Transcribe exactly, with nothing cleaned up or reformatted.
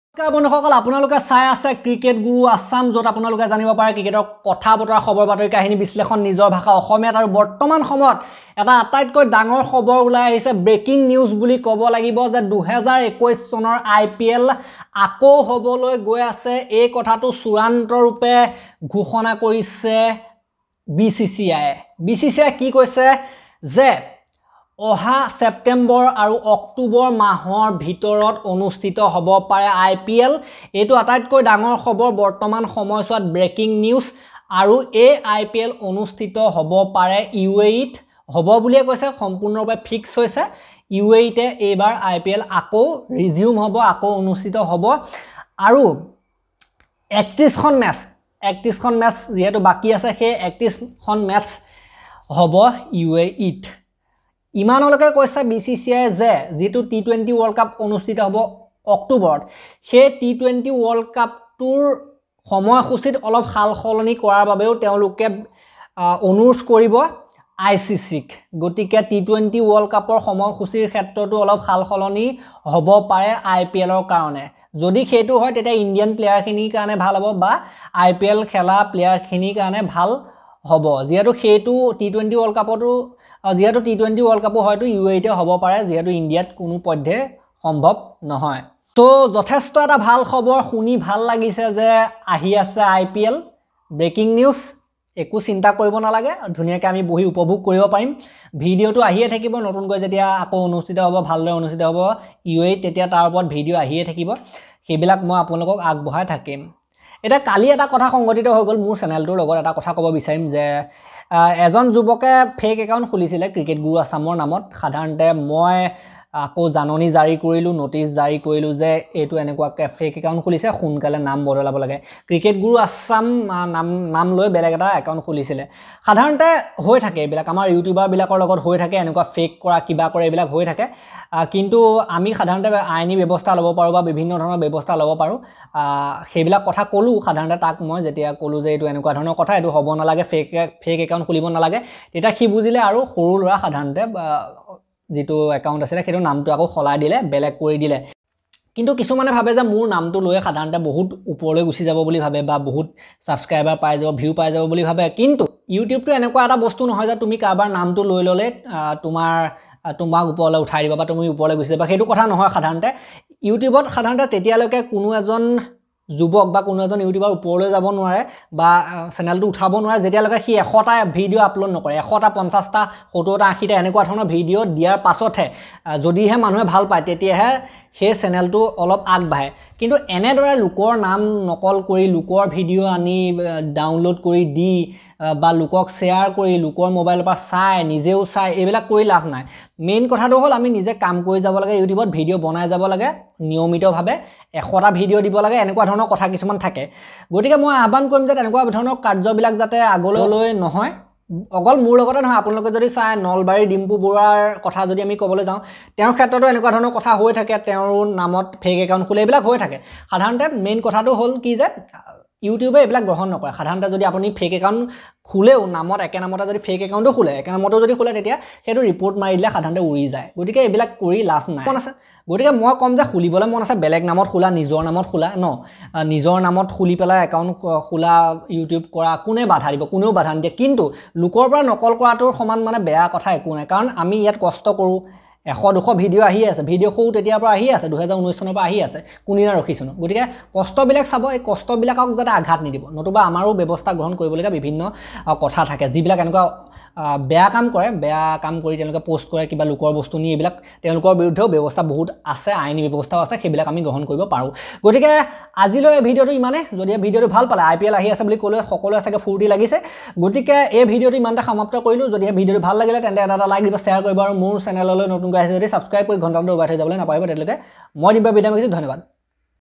বন্ধুসকল আপোনালোকে চাই আছে ক্ৰিকেট গুৰু আসাম যত আপোনালোকে জানিব পাৰে ক্ৰিকেটৰ কথা বতৰা খবৰ বাতৰি কাহিনী বিশ্লেষণ নিজৰ ভাষা অসমীয়াত আৰু বৰ্তমান সময়ত এটা আটাইতকৈ ডাঙৰ খবৰ ওলাই আহিছে ব্ৰেকিং নিউজ বুলি ক'ব লাগিব যে দুই হাজাৰ একৈশ চনৰ আই পি এল আকৌ হ'বলৈ গৈ আছে এই কথাটো চূড়ান্ত ৰূপে ঘোষণা কৰিছে B C C I B C C I কি কৈছে যে অহা সেপ্টেম্বৰ আৰু অক্টোবৰ মাহৰ ভিতৰত অনুষ্ঠিত হ'ব পাৰে আই পি এল এইটো আটাইতকৈ ডাঙৰ খবৰ বৰ্তমান সময়ছোৱাত ব্ৰেকিং নিউজ আৰু এই আই পি এল অনুষ্ঠিত হ'ব পাৰে ইউ এ ইত হ'ব বুলিয়ে কৈছে সম্পূৰ্ণৰূপে ফিক্স হৈছে ইউ এ ইতে এইবাৰ আই পি এল আকৌ ৰিজিউম হ'ব আকৌ অনুষ্ঠিত হ'ব আৰু একত্ৰিশখন মেচ একত্ৰিশখন মেচ যেহেতু বাকি আছে সেই একত্ৰিশখন মেচ হ'ব ইউ এ ইত ইমানলৈকে কৈছে বি চি চি আই যে যেটো টি টুৱেণ্টি ৱৰ্ল্ড কাপ অনুষ্ঠিত হ'ব অক্টোবৰত সেই টি টুৱেণ্টি ৱৰ্ল্ড কাপটোৰ সময়সূচীত অলপ হাল সলনি কৰাৰ বাবেও তেওঁলোকে অনুৰোধ কৰিব আই চি চিক গতিকে টি টুৱেণ্টি ৱৰ্ল্ড কাপৰ সময়সূচীৰ ক্ষেত্ৰতো অলপ হাল সলনি হ'ব পাৰে আই পি এলৰ কাৰণে যদি সেইটো হয় তেতিয়া ইণ্ডিয়ান প্লেয়াৰখিনিৰ কাৰণে ভাল হ'ব বা আই পি এল খেলা প্লেয়াৰখিনিৰ কাৰণে ভাল হ'ব যেহেতু সেইটো টি টুৱেণ্টি ৱৰ্ল্ড কাপতো যেহেতু টি টুৱেণ্টি ৱৰ্ল্ড কাপো হয়তো ইউ এ ইতে হ'ব পাৰে যেহেতু ইণ্ডিয়াত কোনো পধ্যে সম্ভৱ নহয় তো যথেষ্ট এটা ভাল খবৰ শুনি ভাল লাগিছে যে আহি আছে I P L breaking news একো চিন্তা কৰিব নালাগে ধুনীয়াকৈ আমি বহি উপভোগ কৰিব পাৰিম ভিডিঅ'টো আহিয়ে থাকিব নতুনকৈ যেতিয়া আকৌ অনুষ্ঠিত হ'ব ভালদৰে অনুষ্ঠিত হ'ব ইউ এ তেতিয়া তাৰ ওপৰত ভিডিঅ' আহিয়ে থাকিব সেইবিলাক মই আপোনালোকক আগবঢ়াই থাকিম এটা কালি এটা কথা সংগঠিত হৈ গ'ল মোৰ চেনেলটোৰ লগত এটা কথা ক'ব বিচাৰিম যে এজন যুৱকে ফেক একাউণ্ট খুলিছিলে ক্ৰিকেট গুৰু আসামৰ নামত সাধাৰণতে মই আকৌ জাননী জাৰি কৰিলোঁ নটিচ জাৰি কৰিলোঁ যে এইটো এনেকুৱাকৈ ফেক একাউণ্ট খুলিছে সোনকালে নাম বদলাব লাগে ক্ৰিকেট গুৰু আসাম নাম নাম লৈ বেলেগ এটা একাউণ্ট খুলিছিলে সাধাৰণতে হৈ থাকে এইবিলাক আমাৰ ইউটিউবাৰবিলাকৰ লগত হৈ থাকে এনেকুৱা ফেক কৰা কিবা কৰে এইবিলাক হৈ থাকে কিন্তু আমি সাধাৰণতে আইনী ব্যৱস্থা ল'ব পাৰোঁ বা বিভিন্ন ধৰণৰ ব্যৱস্থা ল'ব পাৰোঁ সেইবিলাক কথা ক'লোঁ সাধাৰণতে তাক মই যেতিয়া ক'লোঁ যে এইটো এনেকুৱা ধৰণৰ কথা এইটো হ'ব নালাগে ফেক ফেক একাউণ্ট খুলিব নালাগে তেতিয়া সি বুজিলে আৰু সৰু ল'ৰা সাধাৰণতে যেটো একাউণ্ট আছিলে সেইটো নামটো আকৌ সলাই দিলে বেলেগ কৰি দিলে কিন্তু কিছুমানে ভাবে যে মোৰ নামটো লৈ সাধাৰণতে বহুত ওপৰলৈ গুচি যাব বুলি ভাবে বা বহুত সাবস্ক্ৰাইবাৰ পাই যাব ভিউ পাই যাব বুলি ভাবে কিন্তু ইউটিউবটো এনেকুৱা এটা বস্তু নহয় যে তুমি কাৰোবাৰ নামটো লৈ ল'লে তোমাৰ তোমাক ওপৰলৈ উঠাই দিব বা তুমি ওপৰলৈ গুচি যাবা সেইটো কথা নহয় সাধাৰণতে ইউটিউবত সাধাৰণতে তেতিয়ালৈকে কোনো এজন যুৱক বা কোনো এজন ইউটিউবাৰ ওপৰলৈ যাব নোৱাৰে বা চেনেলটো উঠাব নোৱাৰে যেতিয়ালৈকে সি এশটা ভিডিঅ' আপলোড নকৰে এশটা পঞ্চাছটা সত্তৰটা আশীটা এনেকুৱা ধৰণৰ ভিডিঅ' দিয়াৰ পাছতহে যদিহে মানুহে ভাল পায় তেতিয়াহে সেই চেনেলটো অলপ আগবাঢ়ে কিন্তু এনেদৰে লোকৰ নাম নকল কৰি লোকৰ ভিডিঅ' আনি ডাউনলোড কৰি দি বা লোকক শ্বেয়াৰ কৰি লোকৰ মোবাইলৰ পৰা চাই নিজেও চাই এইবিলাক কৰি লাভ নাই মেইন কথাটো হ'ল আমি নিজে কাম কৰি যাব লাগে ইউটিউবত ভিডিঅ' বনাই যাব লাগে নিয়মিতভাৱে এশটা ভিডিঅ' দিব লাগে এনেকুৱা ধৰণৰ কথা কিছুমান থাকে গতিকে মই আহ্বান কৰিম যে তেনেকুৱা ধৰণৰ কাৰ্যবিলাক যাতে আগলৈ নহয় অকল মোৰ লগতে নহয় আপোনালোকে যদি চাই নলবাৰী ডিম্পু বৰুৱাৰ কথা যদি আমি ক'বলৈ যাওঁ তেওঁৰ ক্ষেত্ৰতো এনেকুৱা ধৰণৰ কথা হৈ থাকে তেওঁৰ নামত ফেক একাউণ্ট খোলে এইবিলাক হৈ থাকে সাধাৰণতে মেইন কথাটো হ'ল কি যে ইউটিউবে এইবিলাক গ্ৰহণ নকৰে সাধাৰণতে যদি আপুনি ফেক একাউণ্ট খুলেও নামত একে নামতে যদি ফেক একাউণ্টো খোলে একে নামতো যদি খোলে তেতিয়া সেইটো ৰিপৰ্ট মাৰি দিলে সাধাৰণতে উৰি যায় গতিকে এইবিলাক কৰি লাভ নাই মন আছে গতিকে মই ক'ম যে খুলিবলৈ মন আছে বেলেগ নামত খোলা নিজৰ নামত খোলা ন নিজৰ নামত খুলি পেলাই একাউণ্ট খোলা ইউটিউব কৰা কোনে বাধা দিব কোনেও বাধা নিদিয়ে কিন্তু লোকৰ পৰা নকল কৰাটোৰ সমান মানে বেয়া কথা একো নাই কাৰণ আমি ইয়াত কষ্ট কৰোঁ এশ দুশ ভিডিঅ' আহি আছে ভিডিঅ' সৌ তেতিয়াৰ পৰা আহি আছে দুহেজাৰ ঊনৈছ চনৰ পৰা আহি আছে কোনদিনা ৰখিছোঁ গতিকে কষ্টবিলাক চাব এই কষ্টবিলাকক যাতে আঘাত নিদিব নতুবা আমাৰো ব্যৱস্থা গ্ৰহণ কৰিবলগীয়া বিভিন্ন কথা থাকে যিবিলাক এনেকুৱা বেয়া কাম কৰে বেয়া কাম কৰি তেওঁলোকে পোষ্ট কৰে কিবা লোকৰ বস্তু নি এইবিলাক তেওঁলোকৰ বিৰুদ্ধেও ব্যৱস্থা বহুত আছে আইনী ব্যৱস্থাও আছে সেইবিলাক আমি গ্ৰহণ কৰিব পাৰোঁ গতিকে আজিলৈ এই ভিডিঅ'টো ইমানে যদি এই ভিডিঅ'টো ভাল পালে আই পি এল আহি আছে বুলি ক'লে সকলোৱে চাগে ফূৰ্তি লাগিছে গতিকে এই ভিডিঅ'টো ইমানতে সমাপ্ত কৰিলোঁ যদি এই ভিডিঅ'টো ভাল লাগিলে তেন্তে এটা এটা লাইক দিব শ্বেয়াৰ কৰিব আৰু মোৰ চেনেললৈ নতুনকৈ আহিছে যদি ছাবস্ক্ৰাইব কৰি ঘণ্টাটো দবাই থৈ যাবলৈ নাপাৰিব তেতিয়ালৈকে মই দিব্যা বিদায় মাগিছোঁ ধন্যবাদ।